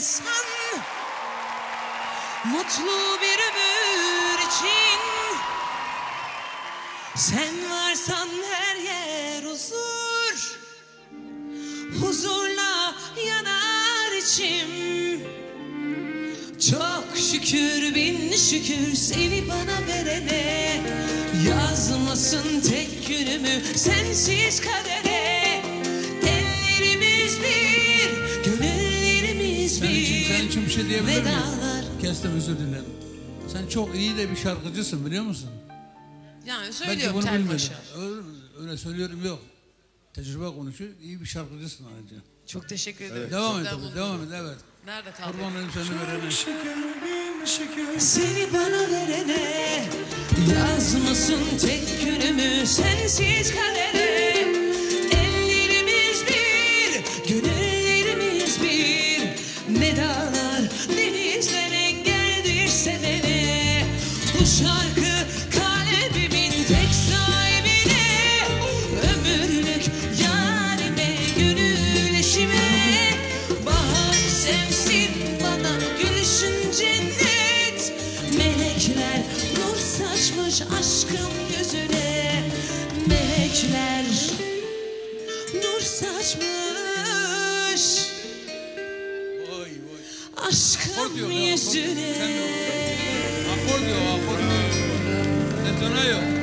insan, mutlu bir ömür için. Sen varsan her yer huzur, huzurla yanar içim. Çok şükür bin şükür seni bana verene, yazmasın tek günümü sensiz kadere. Ellerimiz bir, gönüllerimiz bir. Senin için bir şey diyebilir miyim? Vedalar. Kestim, özür dilerim. Sen çok iyi de bir şarkıcısın, biliyor musun? Yani söylüyorum tel başı. Öyle söylüyorum yok. Tecrübe konuşuyor. İyi bir şarkıcısın ayrıca. Çok teşekkür ederim. Evet. Devam et tabii, devam et, evet. Nerede kaldı? Kurban olayım seni verene. Seni bana verene, yazmasın tek günümü sensiz kadere. Ellerimiz bir, gönüllerimiz bir. Ne dağlar, denizler engeldir sevene. Bu şarkı kalbimin tek sahibine, ömürlük yarime, gönül eşime. Bahar sevsin bana, gülüşün cennet. Melekler nur saçmış aşkım yüzüne. Melekler nur saçmış aşkım yüzüne. Akor diyor, akor. Detone yok.